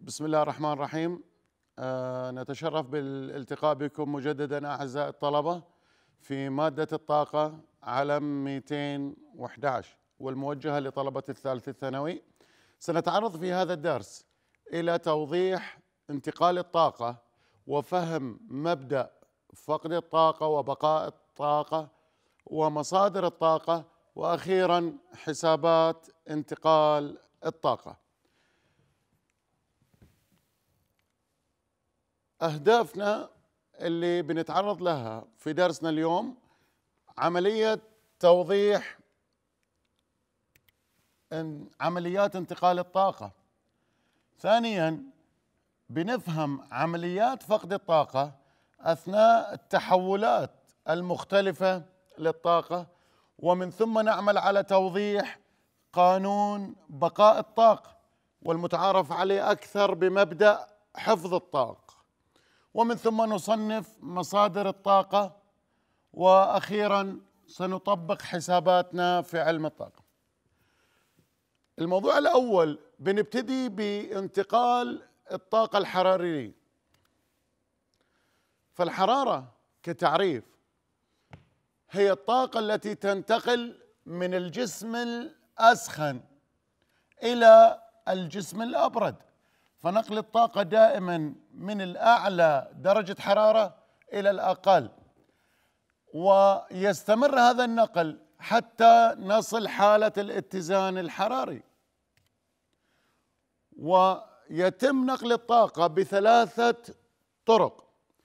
بسم الله الرحمن الرحيم. نتشرف بالالتقاء بكم مجددا أعزائي الطلبة في مادة الطاقة علم 211 والموجهة لطلبة الثالث الثانوي. سنتعرض في هذا الدرس إلى توضيح انتقال الطاقة وفهم مبدأ فقد الطاقة وبقاء الطاقة ومصادر الطاقة، وأخيرا حسابات انتقال الطاقة. أهدافنا اللي بنتعرض لها في درسنا اليوم عملية توضيح عمليات انتقال الطاقة. ثانياً بنفهم عمليات فقد الطاقة أثناء التحولات المختلفة للطاقة، ومن ثم نعمل على توضيح قانون بقاء الطاقة والمتعارف عليه أكثر بمبدأ حفظ الطاقة، ومن ثم نصنف مصادر الطاقة، وأخيراً سنطبق حساباتنا في علم الطاقة. الموضوع الأول بنبتدي بانتقال الطاقة الحرارية. فالحرارة كتعريف هي الطاقة التي تنتقل من الجسم الأسخن إلى الجسم الأبرد، فنقل الطاقة دائما من الأعلى درجة حرارة إلى الأقل، ويستمر هذا النقل حتى نصل حالة الاتزان الحراري. ويتم نقل الطاقة بثلاثة طرق.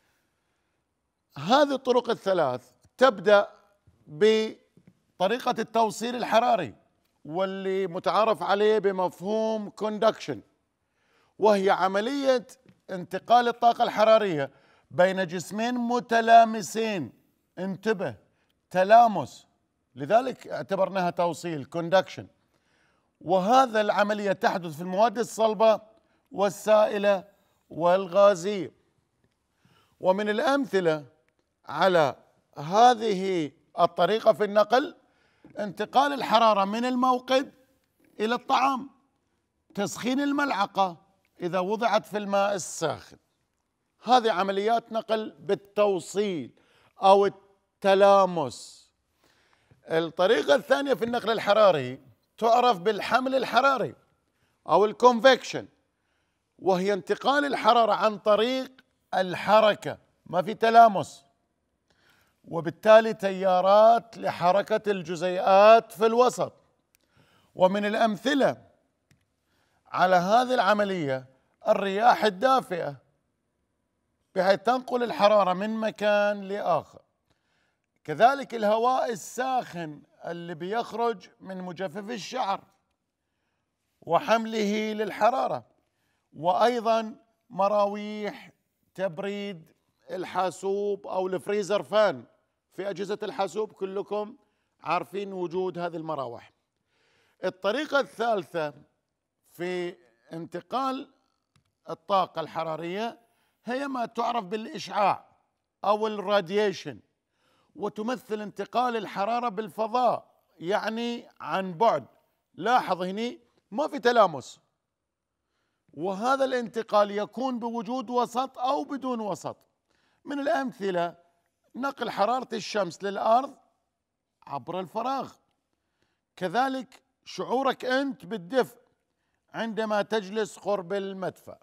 هذه الطرق الثلاث تبدأ بطريقة التوصيل الحراري واللي متعارف عليه بمفهوم كوندكشن، وهي عملية انتقال الطاقة الحرارية بين جسمين متلامسين. انتبه، تلامس، لذلك اعتبرناها توصيل كوندكشن. وهذا العملية تحدث في المواد الصلبة والسائلة والغازية. ومن الأمثلة على هذه الطريقة في النقل انتقال الحرارة من الموقد إلى الطعام، تسخين الملعقة إذا وضعت في الماء الساخن. هذه عمليات نقل بالتوصيل أو التلامس. الطريقة الثانية في النقل الحراري تعرف بالحمل الحراري أو الكونفكشن، وهي انتقال الحرارة عن طريق الحركة، ما في تلامس، وبالتالي تيارات لحركة الجزيئات في الوسط. ومن الأمثلة على هذه العملية الرياح الدافئة، بحيث تنقل الحرارة من مكان لآخر. كذلك الهواء الساخن اللي بيخرج من مجفف الشعر وحمله للحرارة، وأيضا مراويح تبريد الحاسوب أو الفريزر فان في أجهزة الحاسوب، كلكم عارفين وجود هذه المراوح. الطريقة الثالثة في انتقال الطاقة الحرارية هي ما تعرف بالإشعاع أو الراديشن، وتمثل انتقال الحرارة بالفضاء، يعني عن بعد. لاحظ هنا ما في تلامس، وهذا الانتقال يكون بوجود وسط أو بدون وسط. من الأمثلة نقل حرارة الشمس للأرض عبر الفراغ، كذلك شعورك أنت بالدفء عندما تجلس قرب المدفأ.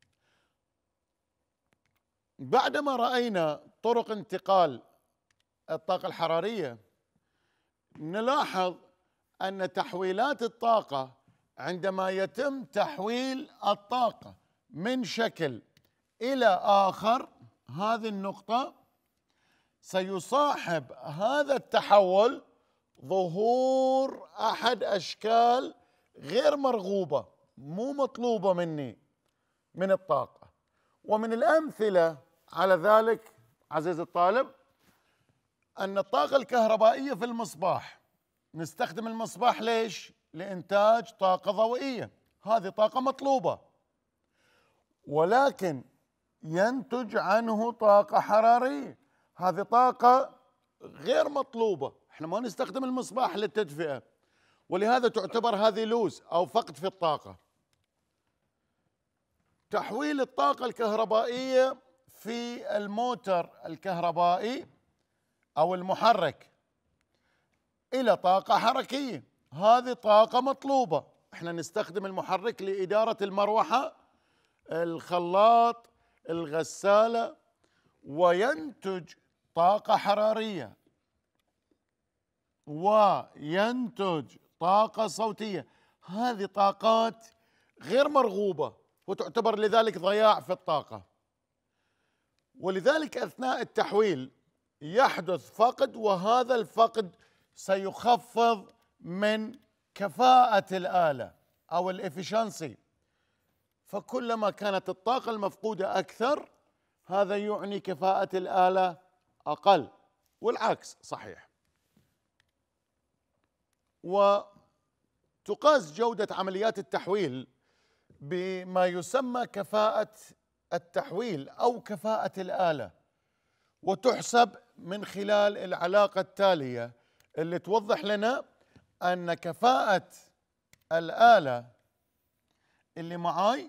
بعدما رأينا طرق انتقال الطاقة الحرارية، نلاحظ أن تحويلات الطاقة عندما يتم تحويل الطاقة من شكل إلى آخر، هذه النقطة سيصاحب هذا التحول ظهور أحد أشكال غير مرغوبة، مو مطلوبة مني من الطاقة. ومن الأمثلة على ذلك عزيزي الطالب أن الطاقة الكهربائية في المصباح، نستخدم المصباح ليش؟ لإنتاج طاقة ضوئية، هذه طاقة مطلوبة، ولكن ينتج عنه طاقة حرارية، هذه طاقة غير مطلوبة. احنا ما نستخدم المصباح للتدفئة، ولهذا تعتبر هذه لوز أو فقد في الطاقة. تحويل الطاقة الكهربائية في الموتور الكهربائي أو المحرك إلى طاقة حركية. هذه طاقة مطلوبة. احنا نستخدم المحرك لإدارة المروحة، الخلاط، الغسالة، وينتج طاقة حرارية وينتج طاقة صوتية. هذه طاقات غير مرغوبة وتعتبر لذلك ضياع في الطاقة، ولذلك أثناء التحويل يحدث فقد، وهذا الفقد سيخفض من كفاءة الآلة أو الإفشنسي. فكلما كانت الطاقة المفقودة أكثر هذا يعني كفاءة الآلة أقل، والعكس صحيح. وتقاس جودة عمليات التحويل بما يسمى كفاءة التحويل أو كفاءة الآلة، وتحسب من خلال العلاقة التالية اللي توضح لنا أن كفاءة الآلة اللي معاي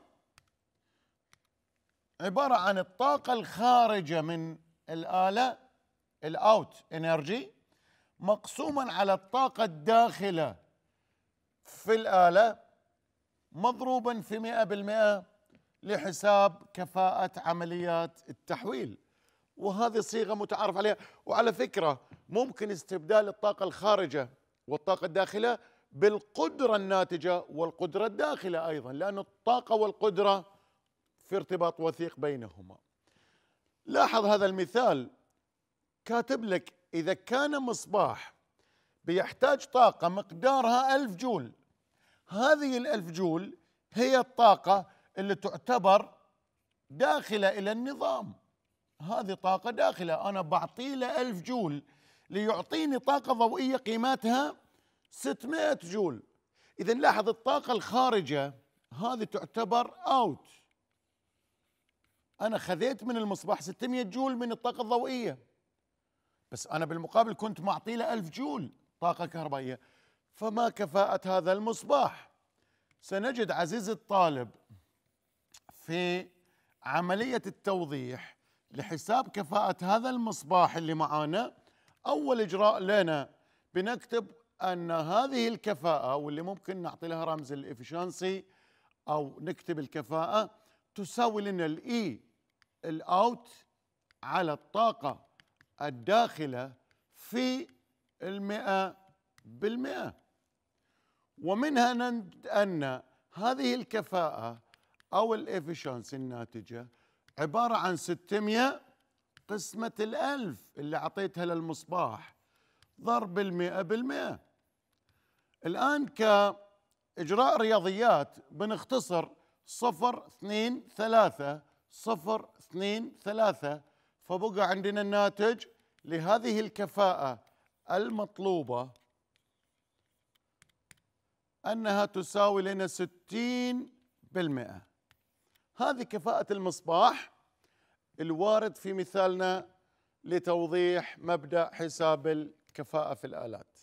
عبارة عن الطاقة الخارجة من الآلة، الأوت إنرجي، مقسوما على الطاقة الداخلة في الآلة مضروبا في 100% لحساب كفاءة عمليات التحويل. وهذه صيغة متعارف عليها. وعلى فكرة ممكن استبدال الطاقة الخارجة والطاقة الداخلة بالقدرة الناتجة والقدرة الداخلة أيضا، لأن الطاقة والقدرة في ارتباط وثيق بينهما. لاحظ هذا المثال كاتب لك إذا كان مصباح بيحتاج طاقة مقدارها 1000 جول، هذه 1000 جول هي الطاقة اللي تعتبر داخلة إلى النظام. هذه طاقة داخلة، أنا بعطيه له 1000 جول ليعطيني طاقة ضوئية قيمتها 600 جول. إذا لاحظ الطاقة الخارجة هذه تعتبر أوت. أنا خذيت من المصباح 600 جول من الطاقة الضوئية، بس أنا بالمقابل كنت معطي له 1000 جول طاقة كهربائية. فما كفاءة هذا المصباح؟ سنجد عزيزي الطالب في عملية التوضيح لحساب كفاءة هذا المصباح اللي معانا، أول إجراء لنا بنكتب أن هذه الكفاءة، واللي ممكن نعطي لها رمز الإفشنسي أو نكتب الكفاءة، تساوي لنا الإي الأوت على الطاقة الداخلة في 100%. ومنها أن هذه الكفاءة أو الإفشنسي الناتجة عبارة عن 600 قسمة 1000 اللي أعطيتها للمصباح ضرب 100%. الآن كإجراء رياضيات بنختصر 0 2 3 0 2 3، فبقى عندنا الناتج لهذه الكفاءة المطلوبة أنها تساوي لنا 60%. هذه كفاءة المصباح الوارد في مثالنا لتوضيح مبدأ حساب الكفاءة في الآلات.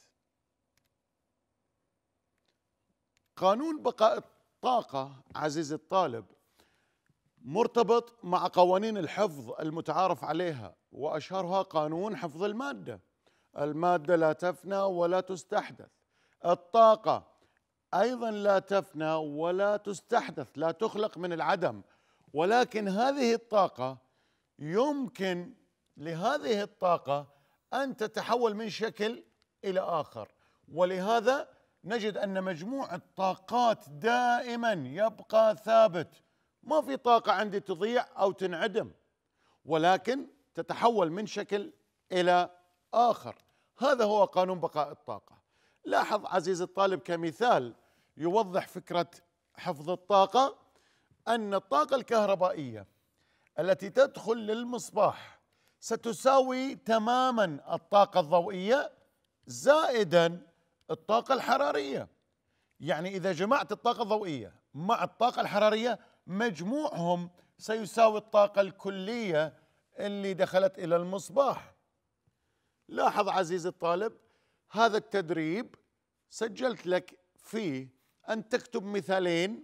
قانون بقاء الطاقة عزيزي الطالب مرتبط مع قوانين الحفظ المتعارف عليها، وأشهرها قانون حفظ المادة. المادة لا تفنى ولا تستحدث، الطاقة أيضا لا تفنى ولا تستحدث، لا تخلق من العدم، ولكن هذه الطاقة يمكن لهذه الطاقة أن تتحول من شكل إلى آخر. ولهذا نجد أن مجموع الطاقات دائما يبقى ثابت، ما في طاقة عندي تضيع أو تنعدم، ولكن تتحول من شكل إلى آخر. هذا هو قانون بقاء الطاقة. لاحظ عزيزي الطالب كمثال يوضح فكرة حفظ الطاقة، أن الطاقة الكهربائية التي تدخل للمصباح ستساوي تماما الطاقة الضوئية زائدا الطاقة الحرارية. يعني إذا جمعت الطاقة الضوئية مع الطاقة الحرارية مجموعهم سيساوي الطاقة الكلية اللي دخلت إلى المصباح. لاحظ عزيزي الطالب هذا التدريب سجلت لك فيه أن تكتب مثالين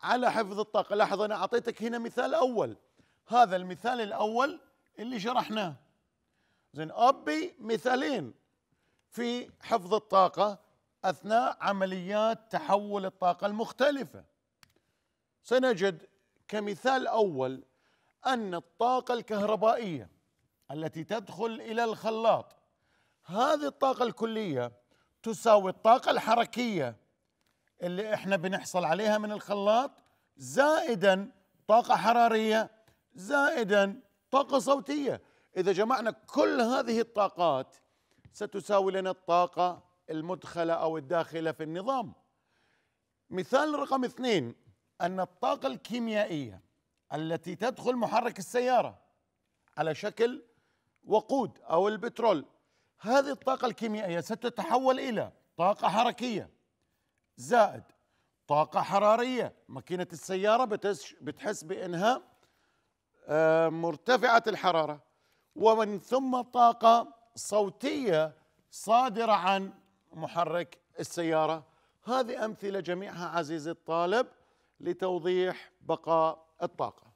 على حفظ الطاقة. لاحظ أنا أعطيتك هنا مثال أول، هذا المثال الأول اللي شرحناه. زين، أبي مثالين في حفظ الطاقة أثناء عمليات تحول الطاقة المختلفة. سنجد كمثال أول أن الطاقة الكهربائية التي تدخل إلى الخلاط، هذه الطاقة الكلية تساوي الطاقة الحركية اللي احنا بنحصل عليها من الخلاط، زائدا طاقة حرارية، زائدا طاقة صوتية. إذا جمعنا كل هذه الطاقات ستساوي لنا الطاقة المدخلة أو الداخلة في النظام. مثال رقم 2، أن الطاقة الكيميائية التي تدخل محرك السيارة على شكل وقود أو البترول، هذه الطاقة الكيميائية ستتحول إلى طاقة حركية زائد طاقة حرارية. ماكينة السيارة بتحس بأنها مرتفعة الحرارة، ومن ثم طاقة صوتية صادرة عن محرك السيارة. هذه أمثلة جميعها عزيزي الطالب لتوضيح بقاء الطاقة.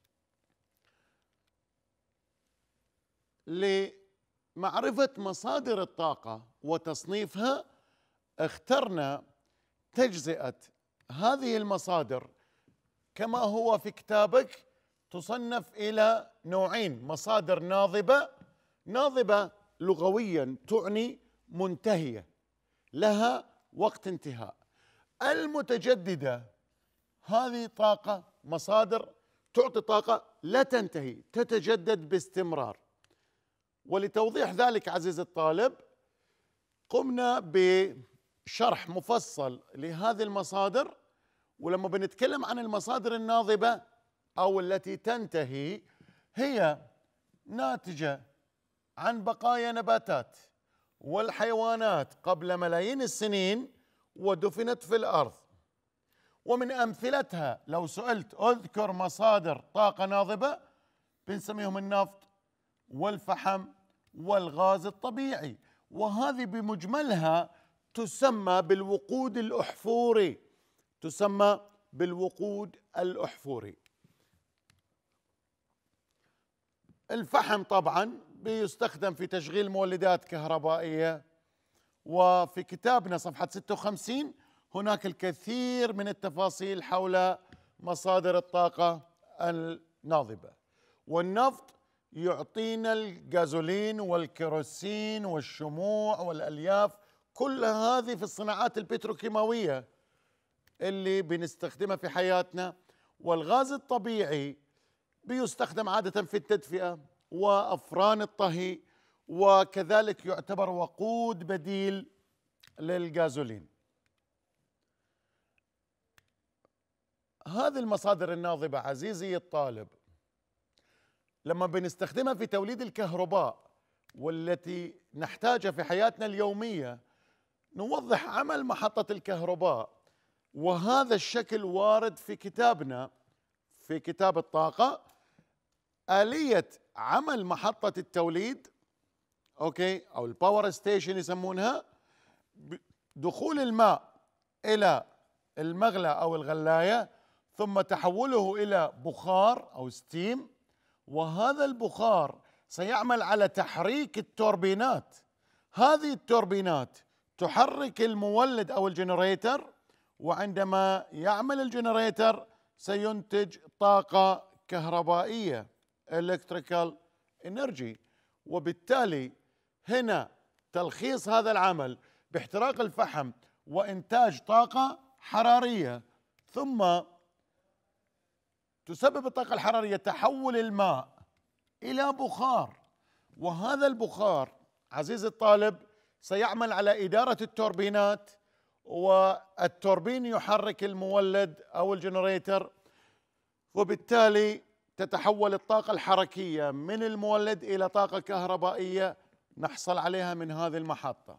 لمعرفة مصادر الطاقة وتصنيفها اخترنا تجزئة هذه المصادر كما هو في كتابك، تصنف إلى نوعين: مصادر ناضبة. ناضبة لغويا تعني منتهية، لها وقت انتهاء. المتجددة هذه طاقة، مصادر تعطي طاقة لا تنتهي، تتجدد باستمرار. ولتوضيح ذلك عزيزي الطالب قمنا بشرح مفصل لهذه المصادر. ولما بنتكلم عن المصادر الناضبة أو التي تنتهي، هي ناتجة عن بقايا نباتات والحيوانات قبل ملايين السنين ودفنت في الأرض. ومن أمثلتها لو سئلت أذكر مصادر طاقة ناضبة، بنسميهم النفط والفحم والغاز الطبيعي، وهذه بمجملها تسمى بالوقود الأحفوري، تسمى بالوقود الأحفوري. الفحم طبعا بيستخدم في تشغيل مولدات كهربائية، وفي كتابنا صفحة 56 هناك الكثير من التفاصيل حول مصادر الطاقة الناضبة. والنفط يعطينا الغازولين والكيروسين والشموع والألياف، كل هذه في الصناعات البتروكيماوية اللي بنستخدمها في حياتنا. والغاز الطبيعي بيستخدم عادة في التدفئة وأفران الطهي، وكذلك يعتبر وقود بديل للغازولين. هذه المصادر الناضبة عزيزي الطالب لما بنستخدمها في توليد الكهرباء والتي نحتاجها في حياتنا اليومية، نوضح عمل محطة الكهرباء. وهذا الشكل وارد في كتابنا، في كتاب الطاقة، آلية عمل محطة التوليد أو الباور ستيشن يسمونها. دخول الماء إلى المغلى أو الغلاية، ثم تحوله إلى بخار أو ستيم، وهذا البخار سيعمل على تحريك التوربينات. هذه التوربينات تحرك المولد أو الجنريتر، وعندما يعمل الجنريتر سينتج طاقة كهربائية electrical energy. وبالتالي هنا تلخيص هذا العمل باحتراق الفحم وإنتاج طاقة حرارية، ثم تسبب الطاقة الحرارية تحول الماء إلى بخار. وهذا البخار عزيزي الطالب سيعمل على إدارة التوربينات، والتوربين يحرك المولد أو الجنريتر، وبالتالي تتحول الطاقة الحركية من المولد إلى طاقة كهربائية نحصل عليها من هذه المحطة.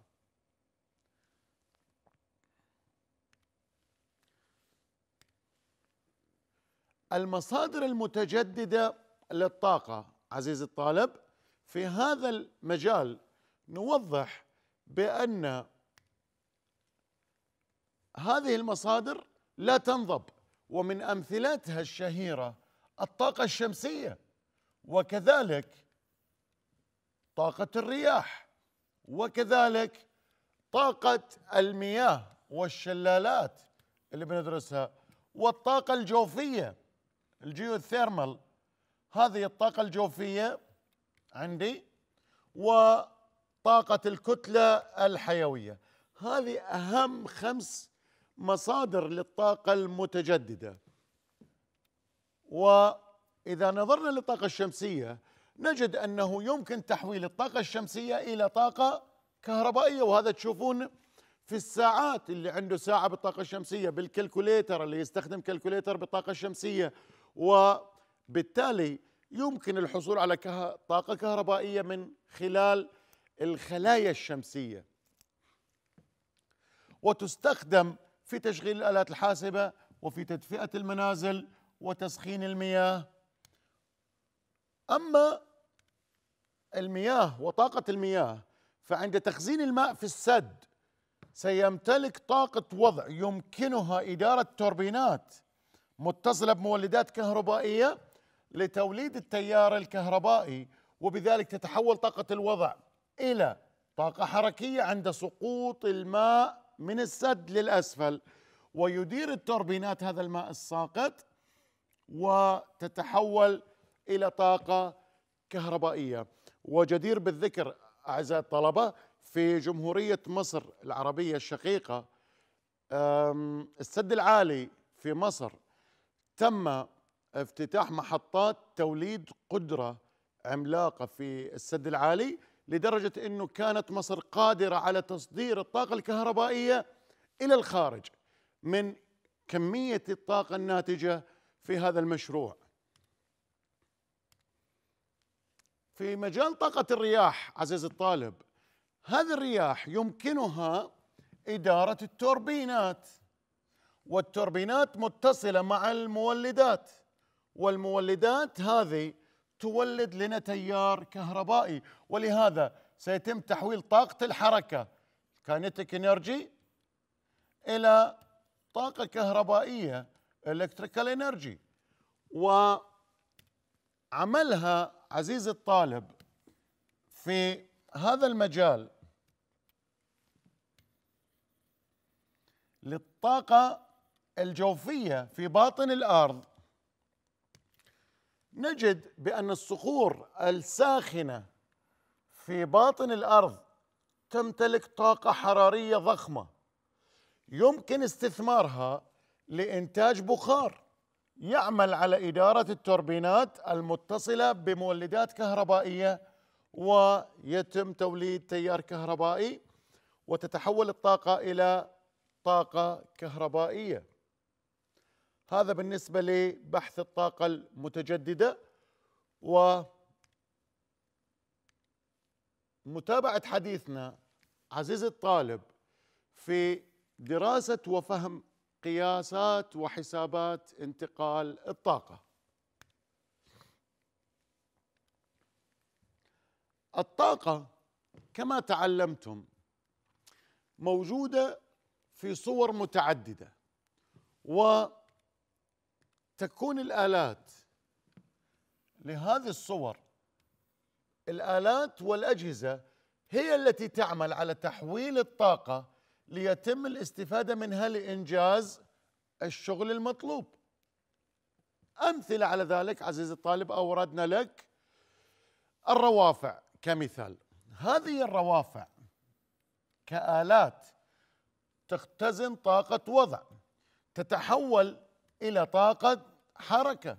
المصادر المتجددة للطاقة عزيزي الطالب، في هذا المجال نوضح بأن هذه المصادر لا تنضب ومن أمثلتها الشهيرة الطاقة الشمسية، وكذلك طاقة الرياح، وكذلك طاقة المياه والشلالات اللي بندرسها، والطاقة الجوفية الجيوثيرمال، هذه الطاقة الجوفية عندي، وطاقة الكتلة الحيوية. هذه أهم 5 مصادر للطاقة المتجددة. وإذا نظرنا للطاقة الشمسية نجد أنه يمكن تحويل الطاقة الشمسية إلى طاقة كهربائية، وهذا تشوفون في الساعات، اللي عنده ساعة بالطاقة الشمسية، بالكالكوليتر اللي يستخدم كالكوليتر بالطاقة الشمسية، وبالتالي يمكن الحصول على طاقة كهربائية من خلال الخلايا الشمسية، وتستخدم في تشغيل الآلات الحاسبة وفي تدفئة المنازل وتسخين المياه. أما المياه وطاقة المياه، فعند تخزين الماء في السد سيمتلك طاقة وضع يمكنها إدارة توربينات متصلة بمولدات كهربائية لتوليد التيار الكهربائي، وبذلك تتحول طاقة الوضع إلى طاقة حركية عند سقوط الماء من السد للأسفل، ويدير التوربينات هذا الماء الساقط وتتحول إلى طاقة كهربائية. وجدير بالذكر أعزائي الطلبة، في جمهورية مصر العربية الشقيقة السد العالي في مصر تم افتتاح محطات توليد قدرة عملاقة في السد العالي، لدرجة أنه كانت مصر قادرة على تصدير الطاقة الكهربائية إلى الخارج من كمية الطاقة الناتجة في هذا المشروع. في مجال طاقة الرياح عزيزي الطالب، هذه الرياح يمكنها إدارة التوربينات، والتوربينات متصلة مع المولدات، والمولدات هذه تولد لنا تيار كهربائي، ولهذا سيتم تحويل طاقة الحركة كاينيتيك انرجي إلى طاقة كهربائية الكتريكال انرجي. وعملها عزيزي الطالب في هذا المجال للطاقة الجوفية في باطن الأرض، نجد بأن الصخور الساخنة في باطن الأرض تمتلك طاقة حرارية ضخمة يمكن استثمارها لإنتاج بخار يعمل على إدارة التوربينات المتصلة بمولدات كهربائية، ويتم توليد تيار كهربائي وتتحول الطاقة إلى طاقة كهربائية. هذا بالنسبة لبحث الطاقة المتجددة. ومتابعة حديثنا عزيزي الطالب في دراسة وفهم قياسات وحسابات انتقال الطاقة. الطاقة كما تعلمتم موجودة في صور متعددة، وتكون الآلات لهذه الصور، الآلات والأجهزة هي التي تعمل على تحويل الطاقة ليتم الاستفادة منها لإنجاز الشغل المطلوب. أمثلة على ذلك عزيزي الطالب أوردنا لك الروافع كمثال. هذه الروافع كآلات تختزن طاقة وضع تتحول إلى طاقة حركة،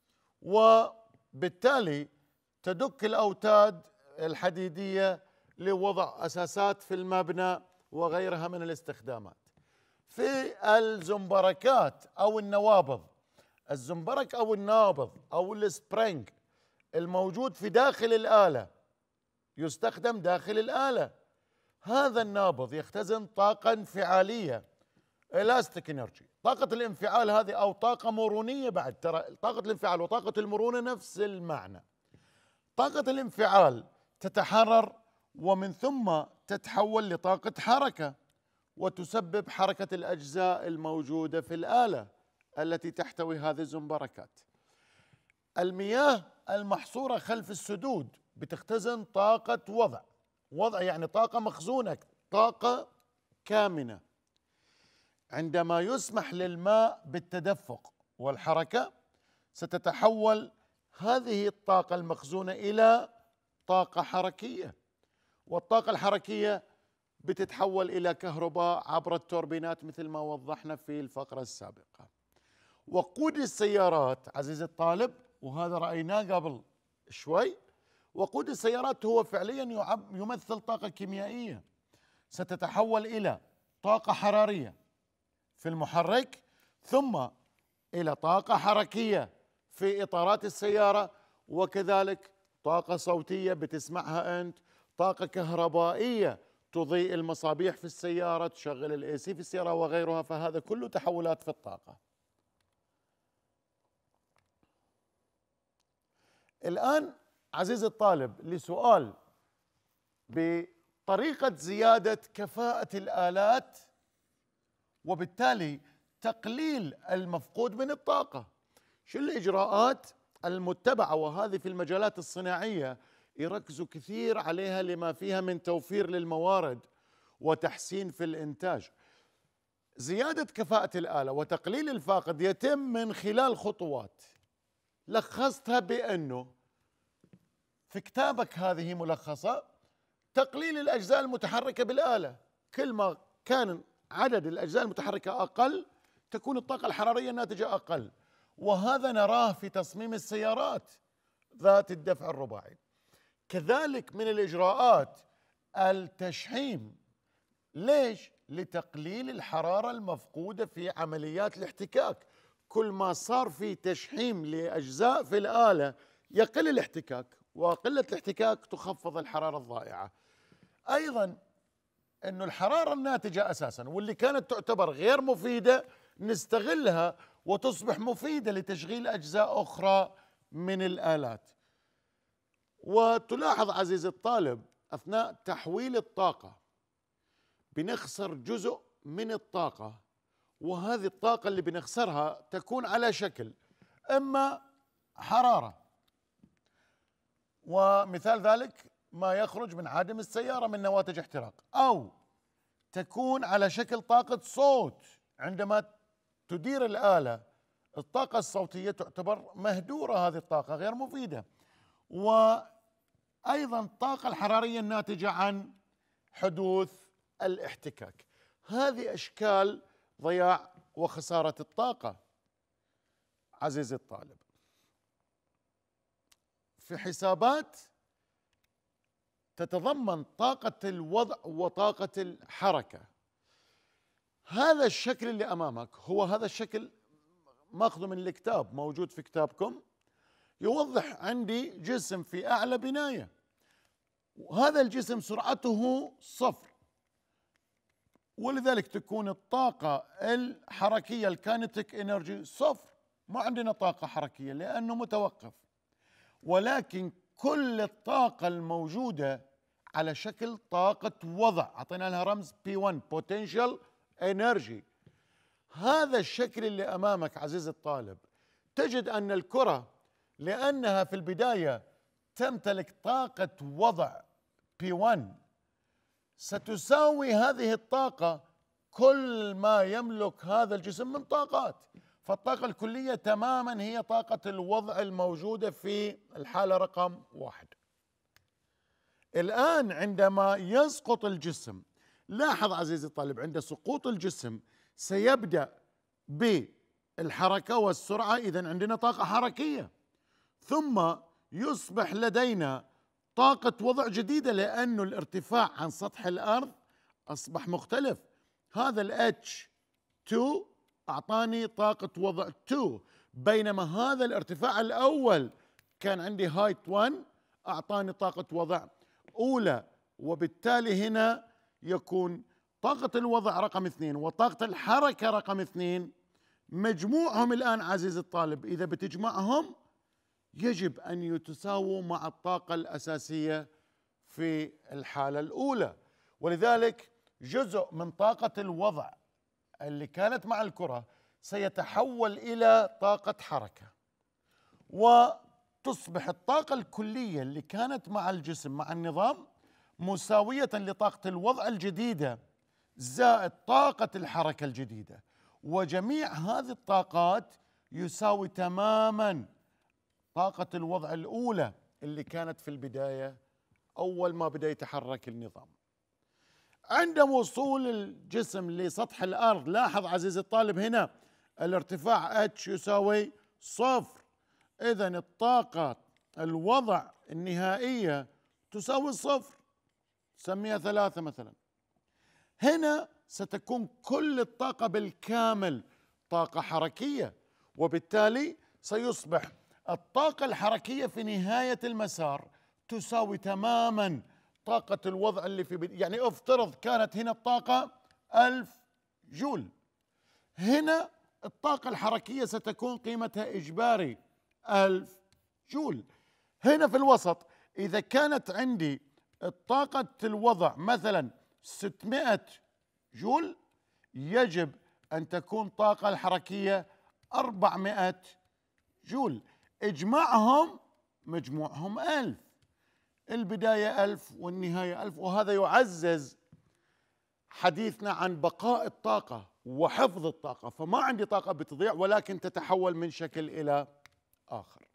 وبالتالي تدك الأوتاد الحديدية لوضع أساسات في المبنى وغيرها من الاستخدامات. في الزنبركات أو النوابض، الزنبرك أو النابض أو السبرينج الموجود في داخل الآلة يستخدم داخل الآلة. هذا النابض يختزن طاقة انفعالية elastic energy. طاقة الانفعال هذه أو طاقة مرونية بعد، ترى طاقة الانفعال وطاقة المرونة نفس المعنى. طاقة الانفعال تتحرر ومن ثم تتحول لطاقة حركة وتسبب حركة الأجزاء الموجودة في الآلة التي تحتوي هذه الزنبركات. المياه المحصورة خلف السدود بتختزن طاقة وضع يعني طاقة مخزونة، طاقة كامنة. عندما يسمح للماء بالتدفق والحركة ستتحول هذه الطاقة المخزونة إلى طاقة حركية، والطاقة الحركية بتتحول إلى كهرباء عبر التوربينات مثل ما وضحنا في الفقرة السابقة. وقود السيارات عزيزي الطالب، وهذا رأيناه قبل شوي، وقود السيارات هو فعليا يمثل طاقة كيميائية ستتحول إلى طاقة حرارية في المحرك، ثم إلى طاقة حركية في إطارات السيارة، وكذلك طاقة صوتية بتسمعها أنت، طاقة كهربائية تضيء المصابيح في السيارة، تشغل الAC في السيارة وغيرها. فهذا كله تحولات في الطاقة. الآن عزيزي الطالب لسؤال بطريقة زيادة كفاءة الآلات وبالتالي تقليل المفقود من الطاقة. شو الإجراءات المتبعة؟ وهذه في المجالات الصناعية يركزوا كثير عليها لما فيها من توفير للموارد وتحسين في الإنتاج. زيادة كفاءة الآلة وتقليل الفاقد يتم من خلال خطوات لخصتها بأنه في كتابك هذه ملخصة: تقليل الأجزاء المتحركة بالآلة. كل ما كان عدد الأجزاء المتحركة أقل تكون الطاقة الحرارية الناتجة أقل، وهذا نراه في تصميم السيارات ذات الدفع الرباعي. كذلك من الإجراءات التشحيم. ليش؟ لتقليل الحرارة المفقودة في عمليات الاحتكاك. كل ما صار في تشحيم لأجزاء في الآلة يقل الاحتكاك، وقلة الاحتكاك تخفض الحرارة الضائعة. أيضا أنه الحرارة الناتجة أساسا واللي كانت تعتبر غير مفيدة نستغلها وتصبح مفيدة لتشغيل أجزاء أخرى من الآلات. وتلاحظ عزيزي الطالب أثناء تحويل الطاقة بنخسر جزء من الطاقة، وهذه الطاقة اللي بنخسرها تكون على شكل إما حرارة، ومثال ذلك ما يخرج من عادم السيارة من نواتج احتراق، أو تكون على شكل طاقة صوت. عندما تدير الآلة الطاقة الصوتية تعتبر مهدورة، هذه الطاقة غير مفيدة. وأيضا الطاقة الحرارية الناتجة عن حدوث الاحتكاك. هذه أشكال ضياع وخسارة الطاقة عزيزي الطالب. في حسابات تتضمن طاقة الوضع وطاقة الحركة. هذا الشكل اللي أمامك هو هذا الشكل ماخذه من الكتاب، موجود في كتابكم. يوضح عندي جسم في أعلى بناية، وهذا الجسم سرعته 0، ولذلك تكون الطاقة الحركية الكاينتيك انرجي 0. ما عندنا طاقة حركية لأنه متوقف، ولكن كل الطاقة الموجودة على شكل طاقة وضع، أعطينا لها رمز P1 potential energy. هذا الشكل اللي أمامك عزيزي الطالب، تجد أن الكرة لأنها في البداية تمتلك طاقة وضع P1 ستساوي هذه الطاقة كل ما يملك هذا الجسم من طاقات. فالطاقة الكلية تماما هي طاقة الوضع الموجودة في الحالة رقم 1. الآن عندما يسقط الجسم، لاحظ عزيزي الطالب عند سقوط الجسم سيبدأ بالحركة والسرعة، إذن عندنا طاقة حركية، ثم يصبح لدينا طاقة وضع جديدة لأن الارتفاع عن سطح الأرض أصبح مختلف. هذا ال H2 أعطاني طاقة وضع 2، بينما هذا الارتفاع الأول كان عندي هايت 1 أعطاني طاقة وضع أولى. وبالتالي هنا يكون طاقة الوضع رقم 2 وطاقة الحركة رقم 2 مجموعهم الآن عزيزي الطالب إذا بتجمعهم يجب أن يتساووا مع الطاقة الأساسية في الحالة الأولى. ولذلك جزء من طاقة الوضع اللي كانت مع الكرة سيتحول إلى طاقة حركة، وتصبح الطاقة الكلية اللي كانت مع الجسم مع النظام مساوية لطاقة الوضع الجديدة زائد طاقة الحركة الجديدة، وجميع هذه الطاقات يساوي تماما طاقة الوضع الأولى اللي كانت في البداية أول ما بدأ يتحرك النظام. عند وصول الجسم لسطح الأرض، لاحظ عزيزي الطالب هنا الارتفاع H يساوي صفر، إذن الطاقة الوضع النهائية تساوي صفر، سميها 3 مثلا. هنا ستكون كل الطاقة بالكامل طاقة حركية، وبالتالي سيصبح الطاقة الحركية في نهاية المسار تساوي تماما طاقة الوضع اللي في يعني افترض كانت هنا الطاقة 1000 جول، هنا الطاقة الحركية ستكون قيمتها إجباري 1000 جول. هنا في الوسط إذا كانت عندي الطاقة الوضع مثلا 600 جول، يجب أن تكون الطاقة الحركية 400 جول، مجموعهم 1000، البداية 1000 والنهاية 1000، وهذا يعزز حديثنا عن بقاء الطاقة وحفظ الطاقة، فما عندي طاقة بتضيع ولكن تتحول من شكل إلى آخر.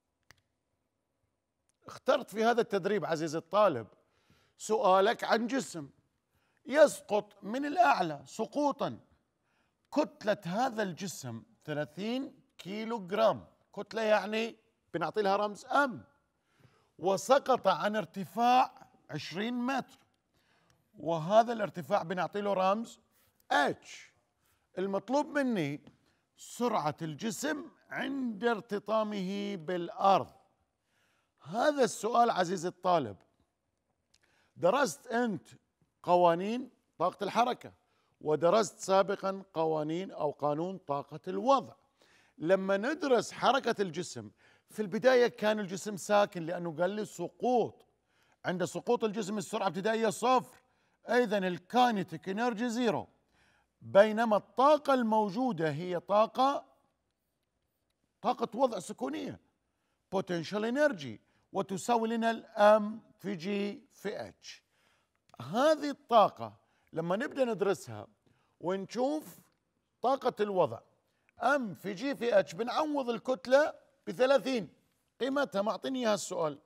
اخترت في هذا التدريب عزيزي الطالب سؤالك عن جسم يسقط من الأعلى سقوطا، كتلة هذا الجسم 30 كيلو جرام، كتلة يعني بنعطي لها رمز أم، وسقط عن ارتفاع 20 متر، وهذا الارتفاع بنعطي له رمز H. المطلوب مني سرعة الجسم عند ارتطامه بالأرض. هذا السؤال عزيزي الطالب درست أنت قوانين طاقة الحركة، ودرست سابقا قوانين أو قانون طاقة الوضع. لما ندرس حركة الجسم في البداية كان الجسم ساكن لأنه قال لي سقوط، عند سقوط الجسم السرعة ابتدائية صفر، إذن الكاينيتيك انرجي زيرو، بينما الطاقة الموجودة هي طاقة وضع سكونية potential energy، وتساوي لنا الام في جي في اتش. هذه الطاقة لما نبدأ ندرسها ونشوف طاقة الوضع ام في جي في اتش، بنعوض الكتلة ب30 قيمتها معطيني اياها السؤال،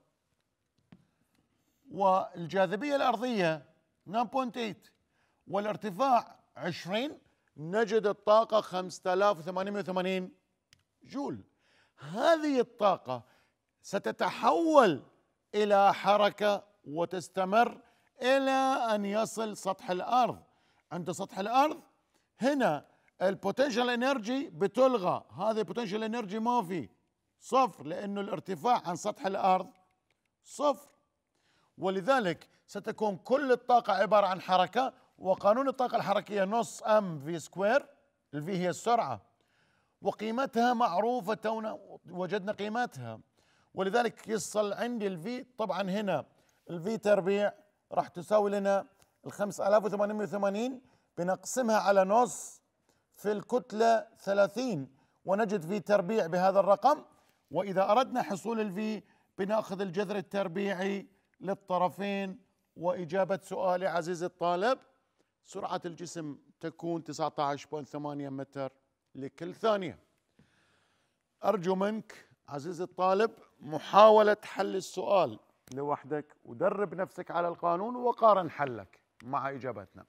والجاذبية الأرضية 9.8 والارتفاع 20، نجد الطاقة 5880 جول. هذه الطاقة ستتحول إلى حركة وتستمر إلى أن يصل سطح الأرض. عند سطح الأرض هنا البوتنشال انرجي بتلغى، هذه البوتنشال انرجي ما في، صفر، لأنه الارتفاع عن سطح الأرض صفر، ولذلك ستكون كل الطاقة عبارة عن حركة، وقانون الطاقة الحركية نص ام في سكوير، الفي هي السرعة وقيمتها معروفة، تونا وجدنا قيمتها، ولذلك يصل عندي الفي، طبعا هنا الفي تربيع راح تساوي لنا ال 5880 بنقسمها على نص في الكتلة 30 ونجد في تربيع بهذا الرقم، وإذا أردنا حصول الفي بناخذ الجذر التربيعي للطرفين. وإجابة سؤالي عزيزي الطالب سرعة الجسم تكون 19.8 متر لكل ثانية. أرجو منك عزيزي الطالب محاولة حل السؤال لوحدك، ودرب نفسك على القانون وقارن حلك مع إجابتنا.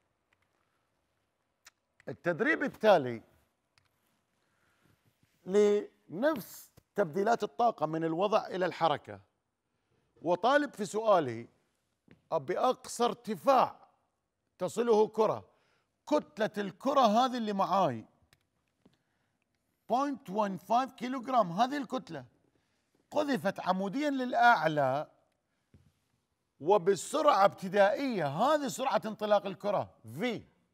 التدريب التالي لنفس تبديلات الطاقة من الوضع إلى الحركة، وطالب في سؤالي بأقصى ارتفاع تصله كرة، كتلة الكرة هذه اللي معاي 0.15 كيلو جرام، هذه الكتلة قذفت عموديا للأعلى وبسرعة ابتدائية، هذه سرعة انطلاق الكرة V،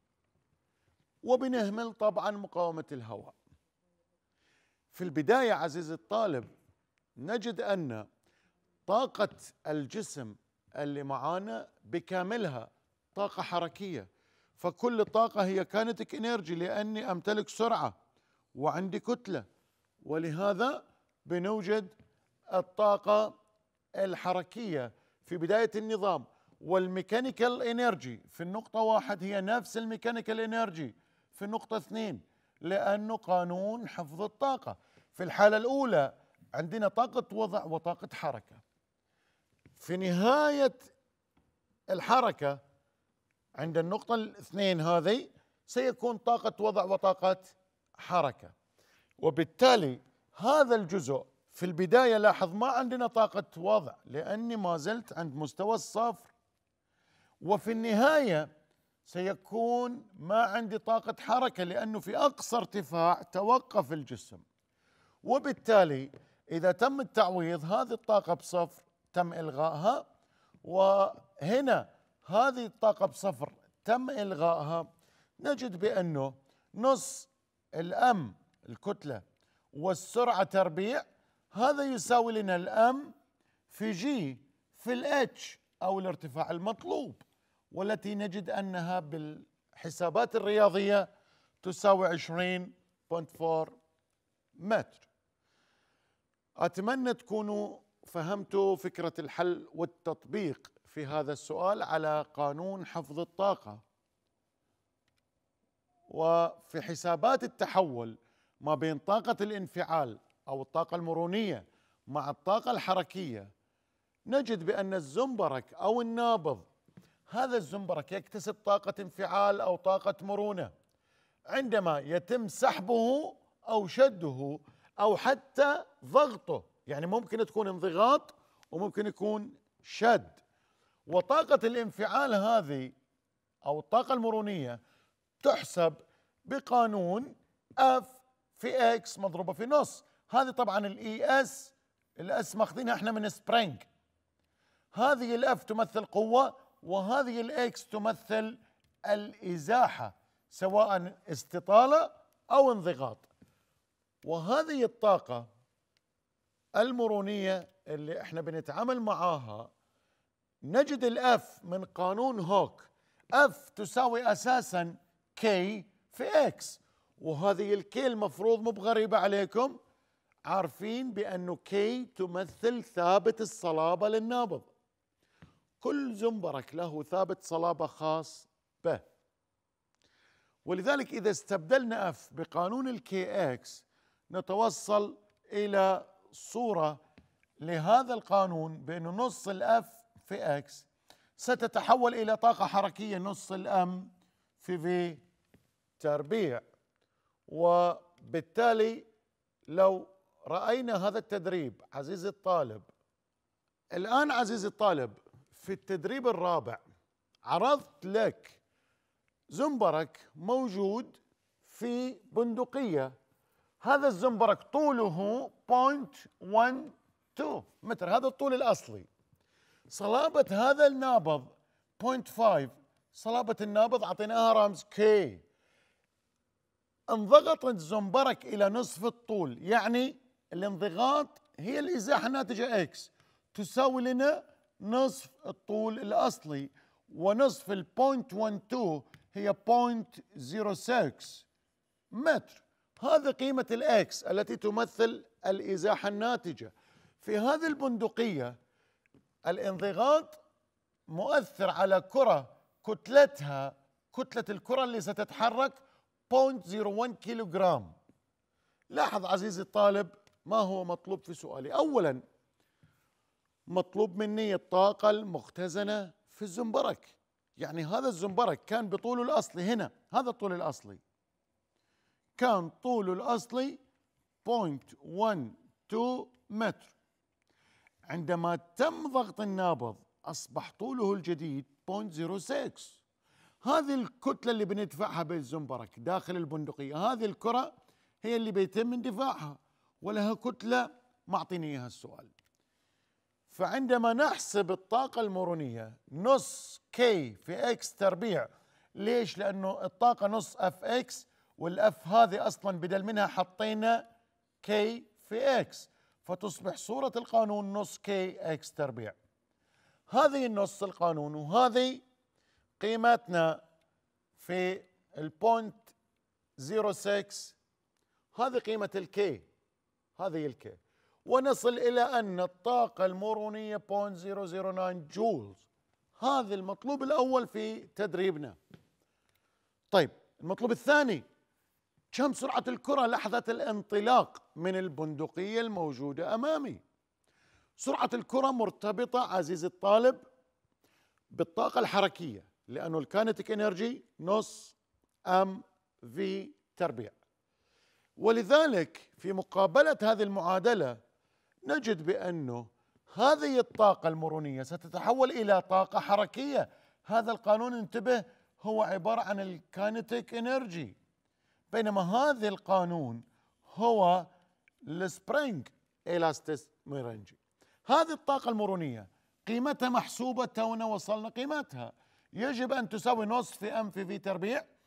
وبنهمل طبعا مقاومة الهواء. في البداية عزيزي الطالب نجد أن طاقة الجسم اللي معانا بكاملها طاقة حركية، فكل طاقة هي كاينتيك انرجي لأني أمتلك سرعة، وعندي كتلة، ولهذا بنوجد الطاقة الحركية في بداية النظام. والميكانيكال انرجي في النقطة 1 هي نفس الميكانيكال انرجي في النقطة 2، لأنه قانون حفظ الطاقة. في الحالة الأولى عندنا طاقة وضع وطاقة حركة. في نهاية الحركة عند النقطة 2 هذه سيكون طاقة وضع وطاقة حركة، وبالتالي هذا الجزء في البداية لاحظ ما عندنا طاقة وضع لأني ما زلت عند مستوى الصفر، وفي النهاية سيكون ما عندي طاقة حركة لأنه في أقصى ارتفاع توقف الجسم، وبالتالي إذا تم التعويض هذه الطاقة بصفر تم إلغائها، وهنا هذه الطاقة بصفر تم إلغائها. نجد بأنه نص الأم الكتلة والسرعة تربيع، هذا يساوي لنا الأم في جي في الاتش أو الارتفاع المطلوب، والتي نجد أنها بالحسابات الرياضية تساوي 20.4 متر. أتمنى تكونوا فهمتوا فكرة الحل والتطبيق في هذا السؤال على قانون حفظ الطاقة. وفي حسابات التحول ما بين طاقة الانفعال أو الطاقة المرونية مع الطاقة الحركية، نجد بأن الزنبرك أو النابض، هذا الزنبرك يكتسب طاقة انفعال أو طاقة مرونة عندما يتم سحبه أو شده أو حتى ضغطه، يعني ممكن تكون انضغاط وممكن يكون شد. وطاقة الانفعال هذه أو الطاقة المرونية تحسب بقانون F في X مضروبة في نص. هذه طبعا الإس ماخذينها احنا من سبرينج. هذه الإف تمثل قوة وهذه الإكس تمثل الإزاحة سواء استطالة أو انضغاط. وهذه الطاقة المرونية اللي احنا بنتعامل معاها نجد الإف من قانون هوك، إف تساوي أساسا كي في إكس، وهذه الكي المفروض مو بغريبة عليكم، عارفين بأنه كي تمثل ثابت الصلابة للنابض. كل زنبرك له ثابت صلابة خاص به، ولذلك إذا استبدلنا F بقانون الكي إكس نتوصل إلى صورة لهذا القانون بأنه نص الأف في إكس ستتحول إلى طاقة حركية نص الأم في في تربيع. وبالتالي لو رأينا هذا التدريب عزيزي الطالب، الآن عزيزي الطالب في التدريب الرابع عرضت لك زنبرك موجود في بندقية، هذا الزنبرك طوله 0.12 متر، هذا الطول الأصلي. صلابة هذا النابض 0.5، صلابة النابض أعطيناها رمز كي. انضغط الزنبرك إلى نصف الطول، يعني الانضغاط هي الإزاحة الناتجة إكس تساوي لنا نصف الطول الأصلي، ونصف ال 0.12 هي 0.06 متر. هذه قيمة الإكس التي تمثل الإزاحة الناتجة. في هذه البندقية الانضغاط مؤثر على كرة كتلتها، كتلة الكرة اللي ستتحرك 0.01 كيلوغرام. لاحظ عزيزي الطالب ما هو مطلوب في سؤالي. أولا مطلوب مني الطاقة المختزنة في الزنبرك، يعني هذا الزنبرك كان بطوله الأصلي هنا، هذا الطول الأصلي كان طوله الأصلي 0.12 متر. عندما تم ضغط النابض أصبح طوله الجديد 0.06. هذه الكتلة اللي بندفعها بالزنبرك داخل البندقية، هذه الكرة هي اللي بيتم اندفاعها ولها كتلة معطيني إياها السؤال. فعندما نحسب الطاقة المرونية نص كي في اكس تربيع، ليش؟ لأنه الطاقة نص اف اكس، والاف هذه أصلا بدل منها حطينا كي في اكس، فتصبح صورة القانون نص كي اكس تربيع. هذه النص القانون، وهذه قيمتنا في البوينت 06. هذه قيمة الكي، هذه الكي، ونصل إلى أن الطاقة المرونية 0.009 جولز. هذا المطلوب الأول في تدريبنا. طيب المطلوب الثاني، كم سرعة الكرة لحظة الانطلاق من البندقية الموجودة أمامي؟ سرعة الكرة مرتبطة عزيزي الطالب بالطاقة الحركية، لأنه الكاينتيك انرجي نص ام في تربيع. ولذلك في مقابلة هذه المعادلة نجد بأنه هذه الطاقة المرونية ستتحول إلى طاقة حركية. هذا القانون انتبه هو عبارة عن الكاينتيك انرجي، بينما هذا القانون هو السبرينج إلاستيميرنجي. هذه الطاقة المرونية قيمتها محسوبة، تونا وصلنا قيمتها، يجب أن تساوي نصف ام في تربيع